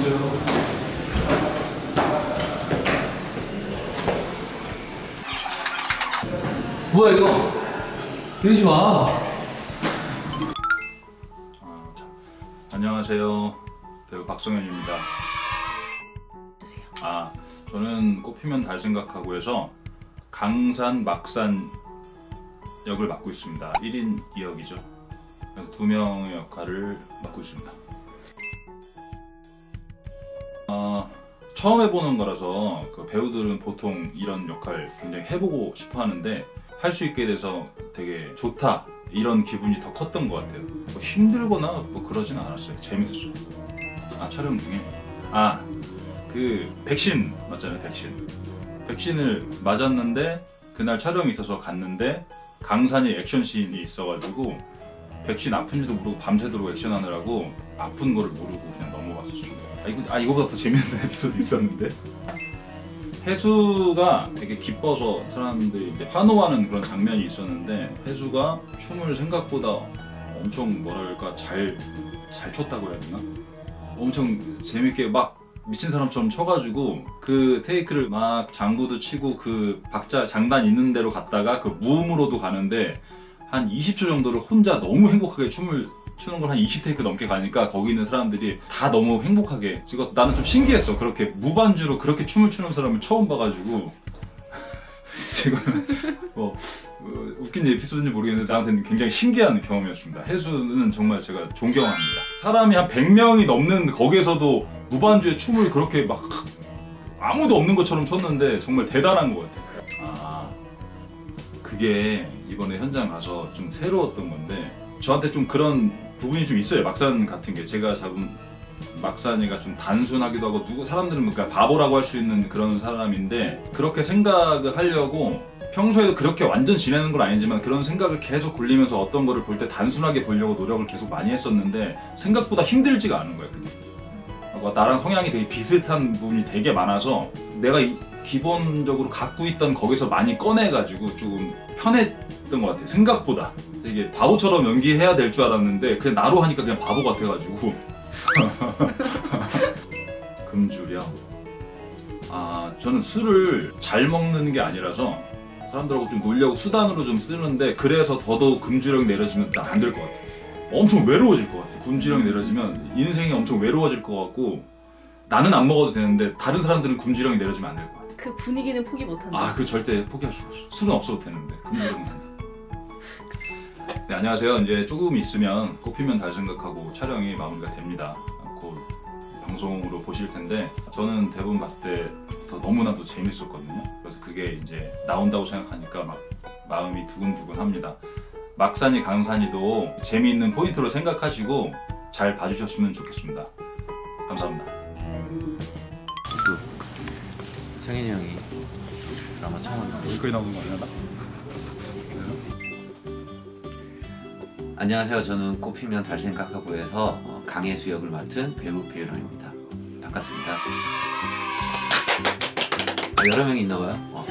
오세요. 뭐야 이거? 이러지 마. 안녕하세요. 배우 박성현입니다. 저는 꽃피면 달 생각하고 해서 강산 막산 역을 맡고 있습니다. 1인 2역이죠. 그래서 2명의 역할을 맡고 있습니다. 처음 해보는 거라서 그 배우들은 보통 이런 역할 굉장히 해보고 싶어 하는데 할 수 있게 돼서 되게 좋다 이런 기분이 더 컸던 것 같아요. 뭐 힘들거나 뭐 그러진 않았어요. 재밌었어요. 촬영 중에 그 백신 맞잖아요. 백신을 맞았는데 그날 촬영이 있어서 갔는데 강산이 액션씬이 있어가지고 백신 아픈지도 모르고 밤새도록 액션하느라고 아픈 거를 모르고 그냥 넘어갔었어요. 이거보다 더 재밌는 에피소드 있었는데 해수가 되게 기뻐서 사람들이 이제 환호하는 그런 장면이 있었는데 해수가 춤을 생각보다 엄청 뭐랄까 잘 췄다고 해야 되나? 엄청 재밌게 막 미친 사람처럼 춰가지고 그 테이크를 막 장구도 치고 그 박자 장단 있는 대로 갔다가 그 무음으로도 가는데 한 20초 정도를 혼자 너무 행복하게 춤을 추는 걸 한 20테이크 넘게 가니까 거기 있는 사람들이 다 너무 행복하게 찍었. 나는 좀 신기했어. 그렇게 무반주로 그렇게 춤을 추는 사람을 처음 봐가지고 이거는 웃긴 에피소드인지 모르겠는데 저한테는 굉장히 신기한 경험이었습니다. 해수는 정말 제가 존경합니다. 사람이 한 100명이 넘는 거기에서도 무반주에 춤을 그렇게 막 아무도 없는 것처럼 췄는데 정말 대단한 것 같아요. 그게 이번에 현장 가서 좀 새로웠던 건데 저한테 좀 그런 부분이 좀 있어요. 막산 같은 게 제가 잡은 막산이가 좀 단순하기도 하고 사람들은 그러니까 바보라고 할 수 있는 그런 사람인데 그렇게 생각을 하려고 평소에도 그렇게 완전 지내는 건 아니지만 그런 생각을 계속 굴리면서 어떤 거를 볼 때 단순하게 보려고 노력을 계속 많이 했었는데 생각보다 힘들지가 않은 거예요. 그게. 나랑 성향이 되게 비슷한 부분이 되게 많아서 내가 기본적으로 갖고 있던 거기서 많이 꺼내가지고 조금 편했던 것 같아요. 생각보다 되게 바보처럼 연기해야 될 줄 알았는데 그냥 나로 하니까 그냥 바보 같아가지고 금주령. 저는 술을 잘 먹는 게 아니라서 사람들하고 좀 놀려고 수단으로 좀 쓰는데 그래서 더더욱 금주령이 내려지면 안 될 것 같아요. 엄청 외로워질 것 같아요. 금주령이 내려지면 인생이 엄청 외로워질 것 같고 나는 안 먹어도 되는데 다른 사람들은 금주령이 내려지면 안 될 것 같아요. 그 분위기는 포기 못한다. 그 절대 포기할 수가 없어. 술은 없어도 되는데 금주령은 한다. 네, 안녕하세요. 이제 조금 있으면 꽃피면 달 생각하고 촬영이 마무리가 됩니다. 곧 방송으로 보실 텐데 저는 대본 봤을 때부터 너무나도 재밌었거든요. 그래서 그게 이제 나온다고 생각하니까 막 마음이 두근두근합니다. 막산이 강산이도 재미있는 포인트로 생각하시고 잘 봐주셨으면 좋겠습니다. 감사합니다. 성현이 형이 드라마 처음 한다. 여기까지 나오는 거 아니야? 안녕하세요. 저는 꽃피면 달 생각하고 해서 강혜수 역을 맡은 배우 배우랑입니다. 반갑습니다. 여러 명이 있나봐요.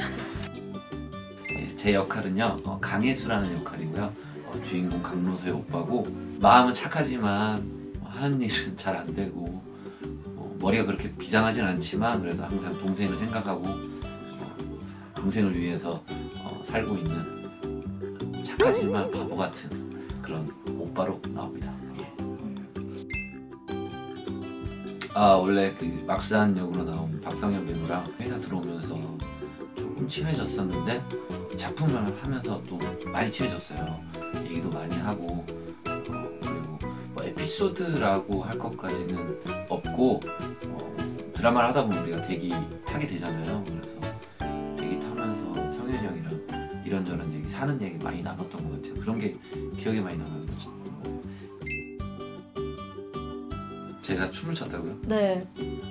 제 역할은요 강혜수라는 역할이고요. 주인공 강로서의 오빠고 마음은 착하지만 하는 일은 잘 안 되고 머리가 그렇게 비상하진 않지만 그래도 항상 동생을 생각하고 동생을 위해서 살고 있는 착하지만 바보 같은 그런 오빠로 나옵니다. 원래 그 막산 역으로 나온 박성현 배우랑 회사 들어오면서 조금 친해졌었는데 작품을 하면서 또 많이 친해졌어요. 얘기도 많이 하고 그리고 뭐 에피소드라고 할 것까지는 없고 드라마를 하다 보면 우리가 대기 타게 되잖아요. 그래서 대기 타면서 성현이 형이랑 이런저런 얘기, 사는 얘기 많이 나눴던 것 같아요. 그런 게 기억에 많이 남아요. 제가 춤을 췄다고요? 네.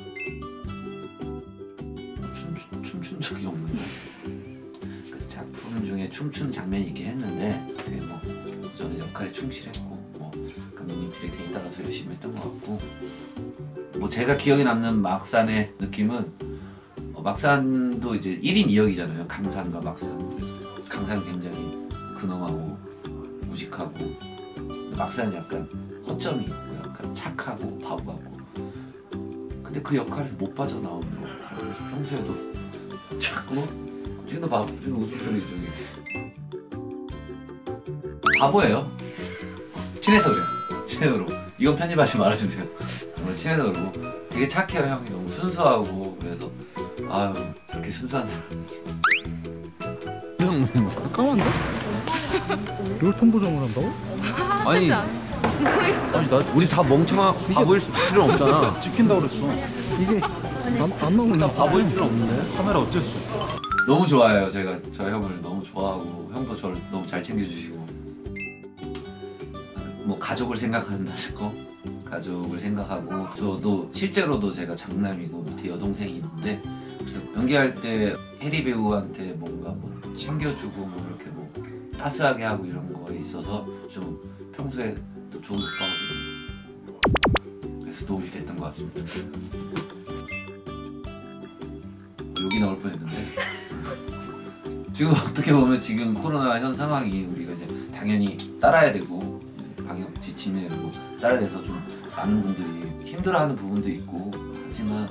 춤춘 적이 없는데 그래서 작품 중에 춤추는 장면이 있긴 했는데 그게 뭐 저는 역할에 충실했고 뭐 감독님 디렉팅에 따라서 열심히 했던 것 같고 뭐 제가 기억에 남는 막산의 느낌은 막산도 이제 1인 2역이잖아요. 강산과 막산. 그래서 강산은 굉장히 근엄하고 무식하고 막산은 약간 허점이 있고 약간 착하고 바보 같고 근데 그 역할에서 못 빠져나오는 것 같아요. 그래서 평소에도 자꾸 지금 웃음소리 중에 바보예요. 친해서 그래요. 친해서 그러고 이건 편집하지 말아주세요. 정말 친해서 그러고 되게 착해요. 형이 너무 순수하고 그래서 아유 저렇게 순수한 사람이 그냥 깜깜한데? 이걸 통보정을 한다고? 아니 아니 나 우리 다 멍청한 바보일 필요는 없잖아. 찍힌다고 그랬어. 이게 안 나오는 바보일 필요 없는데. 카메라 어땠어? 너무 좋아해요. 제가 저 형을 너무 좋아하고 형도 저를 너무 잘 챙겨주시고 뭐 가족을 생각한다는 거 가족을 생각하고 저도 실제로도 제가 장남이고 밑에 여동생이 있는데 그래서 연기할 때 해리 배우한테 뭔가 뭐 챙겨주고 뭐 이렇게 뭐 따스하게 하고 이런 거에 있어서 좀 평소에 또 좋은 오빠거든요. 그래서 도움이 됐던 것 같습니다. 여기 나올 뻔했는데 지금 어떻게 보면 지금 코로나 현 상황이 우리가 이제 당연히 따라야 되고 방역 지침에 그리고 따라야 돼서 좀 많은 분들이 힘들어하는 부분도 있고 하지만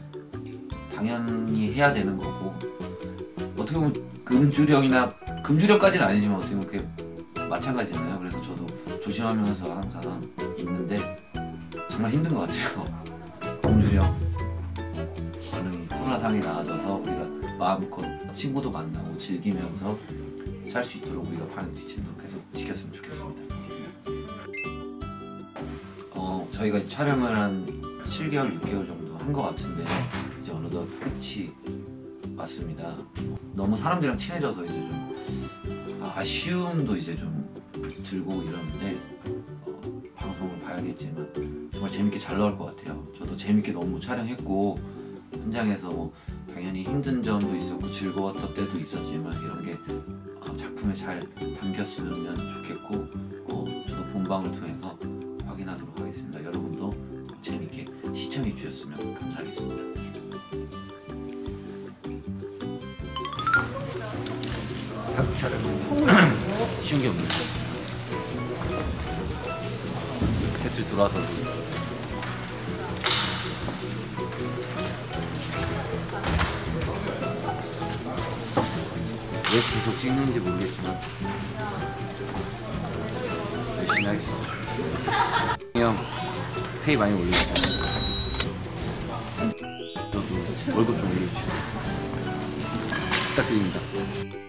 당연히 해야 되는 거고 어떻게 보면 금주령까지는 아니지만 어떻게 보면 그게 마찬가지잖아요. 그래서 저도 조심하면서 항상 있는데 정말 힘든 것 같아요. 금주령 얼른 코로나 상황이 나아져서 우리가 마음껏 친구도 만나고 즐기면서 살 수 있도록 우리가 방역 지침도 계속 지켰으면 좋겠습니다. 저희가 촬영을 한 7개월, 6개월 정도 한 것 같은데 이제 어느덧 끝이 왔습니다. 너무 사람들이랑 친해져서 이제 좀 아쉬움도 이제 좀 들고 이러는데 방송을 봐야겠지만 정말 재밌게 잘 나올 것 같아요. 저도 재밌게 너무 촬영했고 현장에서 뭐 당연히 힘든 점도 있었고 즐거웠던 때도 있었지만 이런 게 작품에 잘 담겼으면 좋겠고 저도 본방을 통해서 확인하도록 하겠습니다. 여러분도 재밌게 시청해 주셨으면 감사하겠습니다. 사극 촬영 쉬운 게 없네요. 세트 들어와서 왜 계속 찍는지 모르겠지만 열심히 하겠습니다. 형 페이 많이 올려주세요. 저도 월급 좀 올려주시고 부탁드립니다.